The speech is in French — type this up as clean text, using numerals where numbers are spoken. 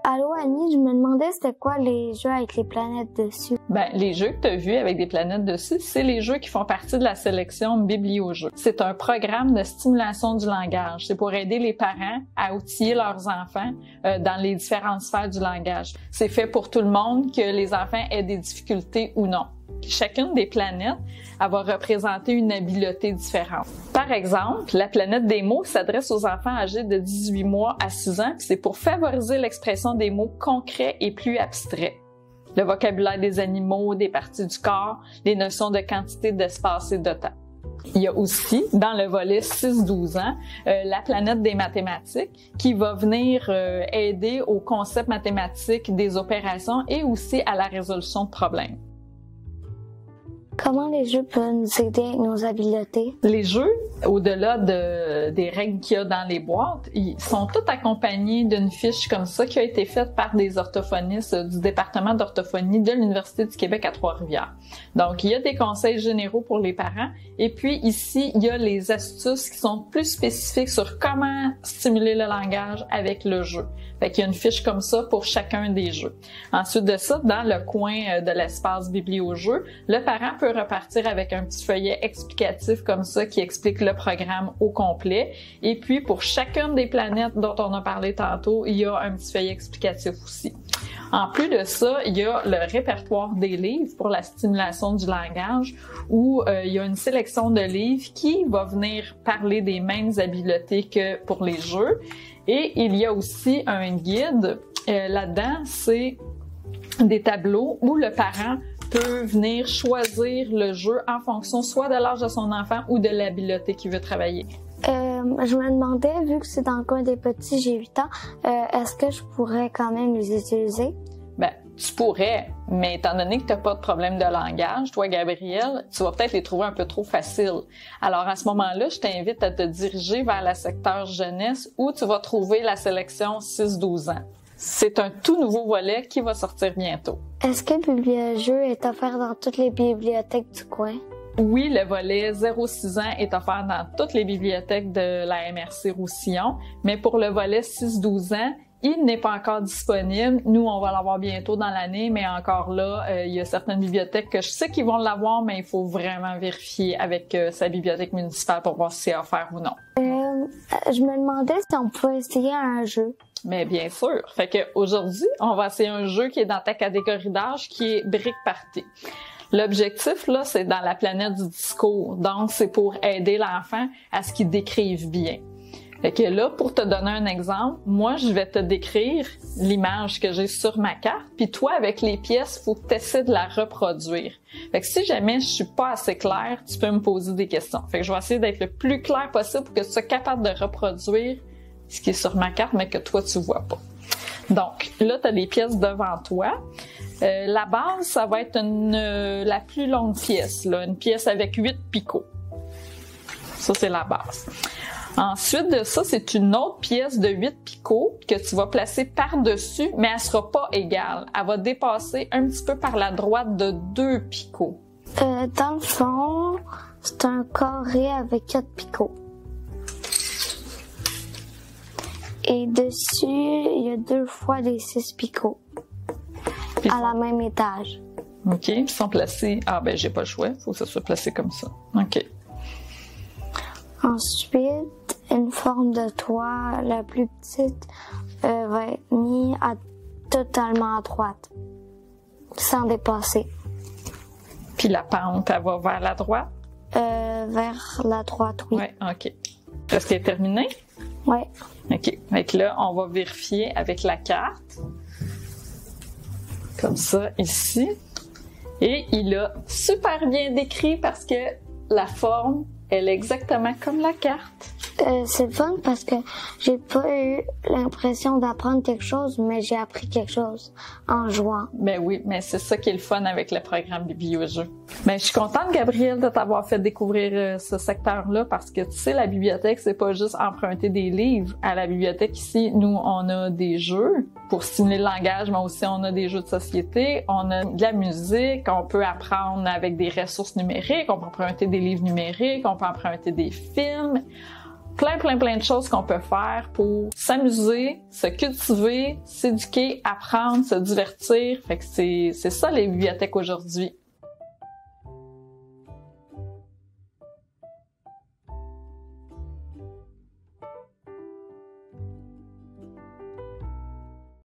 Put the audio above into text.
Allô Annie, je me demandais c'était quoi les jeux avec les planètes dessus? Les jeux que tu as vus avec des planètes dessus, c'est les jeux qui font partie de la sélection Bibliojeux. C'est un programme de stimulation du langage. C'est pour aider les parents à outiller leurs enfants dans les différentes sphères du langage. C'est fait pour tout le monde, que les enfants aient des difficultés ou non. Chacune des planètes, elle va représenter une habileté différente. Par exemple, la planète des mots s'adresse aux enfants âgés de 18 mois à 6 ans, puis c'est pour favoriser l'expression des mots concrets et plus abstraits. Le vocabulaire des animaux, des parties du corps, les notions de quantité, d'espace et de temps. Il y a aussi, dans le volet 6-12 ans, la planète des mathématiques qui va venir aider au concept mathématique des opérations et aussi à la résolution de problèmes. Comment les jeux peuvent nous aider avec nos habiletés? Les jeux, au-delà des règles qu'il y a dans les boîtes, ils sont tous accompagnés d'une fiche comme ça qui a été faite par des orthophonistes du département d'orthophonie de l'Université du Québec à Trois-Rivières. Donc, il y a des conseils généraux pour les parents et puis ici, il y a les astuces qui sont plus spécifiques sur comment stimuler le langage avec le jeu. Fait qu'il y a une fiche comme ça pour chacun des jeux. Ensuite de ça, dans le coin de l'espace Bibliojeux, le parent peut repartir avec un petit feuillet explicatif comme ça qui explique le programme au complet. Et puis, pour chacune des planètes dont on a parlé tantôt, il y a un petit feuillet explicatif aussi. En plus de ça, il y a le répertoire des livres pour la stimulation du langage où il y a une sélection de livres qui va venir parler des mêmes habiletés que pour les jeux. Et il y a aussi un guide. Là-dedans, c'est des tableaux où le parent peut venir choisir le jeu en fonction soit de l'âge de son enfant ou de l'habileté qu'il veut travailler. Je me demandais, vu que c'est dans le coin des petits, j'ai 8 ans, est-ce que je pourrais quand même les utiliser? Tu pourrais, mais étant donné que tu n'as pas de problème de langage, toi, Gabrielle, tu vas peut-être les trouver un peu trop faciles. Alors, à ce moment-là, je t'invite à te diriger vers le secteur jeunesse où tu vas trouver la sélection 6-12 ans. C'est un tout nouveau volet qui va sortir bientôt. Est-ce que Bibliojeux est offert dans toutes les bibliothèques du coin? Oui, le volet 0-6 ans est offert dans toutes les bibliothèques de la MRC Roussillon, mais pour le volet 6-12 ans, il n'est pas encore disponible. Nous, on va l'avoir bientôt dans l'année, mais encore là, il y a certaines bibliothèques que je sais qu'ils vont l'avoir, mais il faut vraiment vérifier avec sa bibliothèque municipale pour voir si c'est offert ou non. Je me demandais si on pouvait essayer un jeu. Mais bien sûr. Fait que aujourd'hui, on va essayer un jeu qui est dans ta catégorie d'âge, qui est Brick Party. L'objectif, là, c'est dans la planète du discours. Donc, c'est pour aider l'enfant à ce qu'il décrive bien. Fait que là, pour te donner un exemple, moi, je vais te décrire l'image que j'ai sur ma carte, puis toi, avec les pièces, faut que tu essaies de la reproduire. Fait que si jamais je suis pas assez claire, tu peux me poser des questions. Fait que je vais essayer d'être le plus clair possible pour que tu sois capable de reproduire ce qui est sur ma carte, mais que toi, tu vois pas. Donc, là, tu as les pièces devant toi. La base, ça va être la plus longue pièce, là, une pièce avec 8 picots. Ça, c'est la base. Ensuite de ça, c'est une autre pièce de 8 picots que tu vas placer par-dessus, mais elle sera pas égale. Elle va dépasser un petit peu par la droite de 2 picots. Dans le fond, c'est un carré avec 4 picots. Et dessus, il y a 2 fois les 6 picots. À la même étage. OK, ils sont placés. J'ai pas le choix. Faut que ça soit placé comme ça. OK. Ensuite, une forme de toit, la plus petite, va être mise totalement à droite, sans dépasser. Puis la pente, elle va vers la droite? Vers la droite, oui. Oui, OK. Est-ce qu'elle est terminée? Oui. OK. Donc là, on va vérifier avec la carte. Comme ça, ici. Et il a super bien décrit parce que la forme, elle est exactement comme la carte. C'est le fun parce que j'ai pas eu l'impression d'apprendre quelque chose, mais j'ai appris quelque chose en jouant. Ben oui, mais c'est ça qui est le fun avec le programme Bibliojeux. Ben, je suis contente, Gabrielle, de t'avoir fait découvrir ce secteur-là parce que, tu sais, la bibliothèque, c'est pas juste emprunter des livres. À la bibliothèque, ici, nous, on a des jeux pour stimuler le langage, mais aussi on a des jeux de société, on a de la musique, on peut apprendre avec des ressources numériques, on peut emprunter des livres numériques, on peut emprunter des films. plein de choses qu'on peut faire pour s'amuser, se cultiver, s'éduquer, apprendre, se divertir. Fait que c'est ça les bibliothèques aujourd'hui.